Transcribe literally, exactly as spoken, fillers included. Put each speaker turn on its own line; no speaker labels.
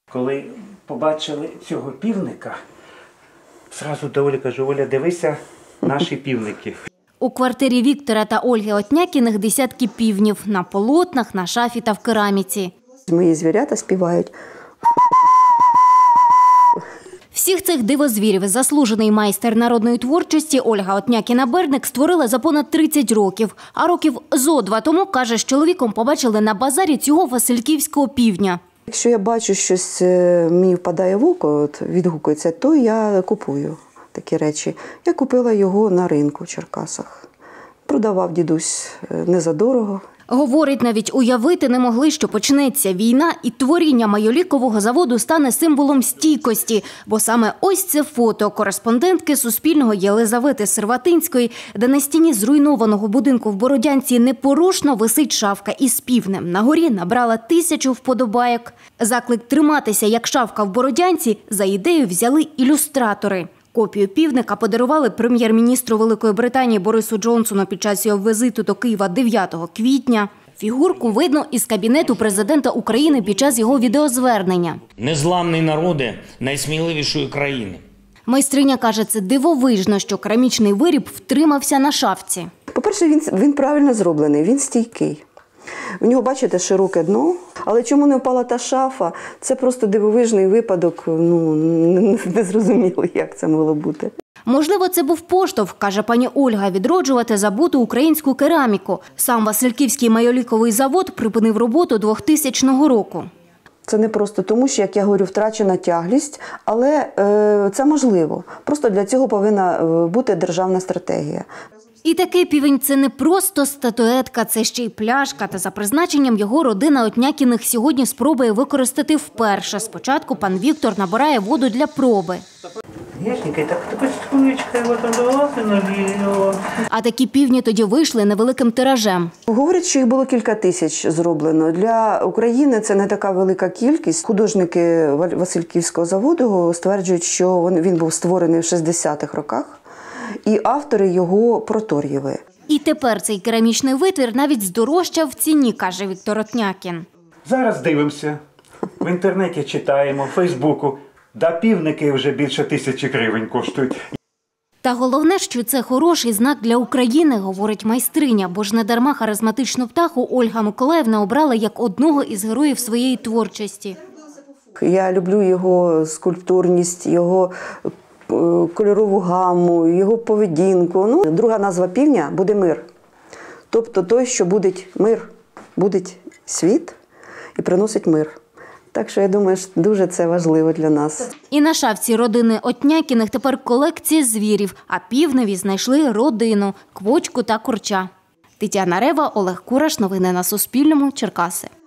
Коли побачили цього півника, зразу до Олі кажу: Оля, дивися, наші півники.
У квартирі Віктора та Ольги Отнякіних десятки півнів – на полотнах, на шафі та в кераміці.
Мої звірята співають.
Всіх цих дивозвірів заслужений майстер народної творчості Ольга Отнякіна-Берник створила за понад тридцять років. А років зо два тому, каже, з чоловіком побачили на базарі цього васильківського півня.
Якщо я бачу щось, мені впадає в око, от, відгукується, то я купую такі речі. Я купила його на ринку в Черкасах. Продавав дідусь незадорого.
Говорить, навіть уявити не могли, що почнеться війна, і творіння майолікового заводу стане символом стійкості. Бо саме ось це фото кореспондентки Суспільного Єлизавети Серватинської, де на стіні зруйнованого будинку в Бородянці непорушно висить шавка із півнем. На горі набрала тисячу вподобайок. Заклик триматися, як шавка в Бородянці, за ідею взяли ілюстратори. Копію півника подарували прем'єр-міністру Великої Британії Борису Джонсону під час його візиту до Києва дев'ятого квітня. Фігурку видно із кабінету президента України під час його відеозвернення.
Незламний народи найсміливішої країни.
Майстриня каже, це дивовижно, що керамічний виріб втримався на шафці.
По-перше, він, він правильно зроблений, він стійкий. У нього, бачите, широке дно. Але чому не впала та шафа, це просто дивовижний випадок, ну, не зрозуміло, як це могло бути.
Можливо, це був поштовх, каже пані Ольга, відроджувати забуту українську кераміку. Сам Васильківський майоліковий завод припинив роботу двохтисячного року.
Це не просто тому, що, як я говорю, втрачена тяглість, але е, це можливо. Просто для цього повинна бути державна стратегія.
І такий півень – це не просто статуетка, це ще й пляшка. Та за призначенням його родина Отнякіних сьогодні спробує використати вперше. Спочатку пан Віктор набирає воду для проби. А такі півні тоді вийшли невеликим тиражем.
Говорять, що їх було кілька тисяч зроблено. Для України це не така велика кількість. Художники Васильківського заводу стверджують, що він був створений в шістдесятих роках. І автори його Протор'єви.
І тепер цей керамічний витвір навіть здорожчав в ціні, каже Віктор Отнякін.
Зараз дивимося. В інтернеті читаємо, в Фейсбуку. Да півники вже більше тисячі гривень коштують.
Та головне, що це хороший знак для України, говорить майстриня. Бо ж недарма харизматичну птаху Ольга Миколаївна обрала як одного із героїв своєї творчості.
Я люблю його скульптурність, його кольорову гаму, його поведінку. Ну, друга назва півня буде мир. Тобто той, що буде мир, буде світ і приносить мир. Так що я думаю, що дуже це важливо для нас.
І на шафці родини Отнякіних тепер колекція звірів, а півневі знайшли родину – квочку та курча. Тетяна Рева, Олег Кураш. Новини на Суспільному. Черкаси.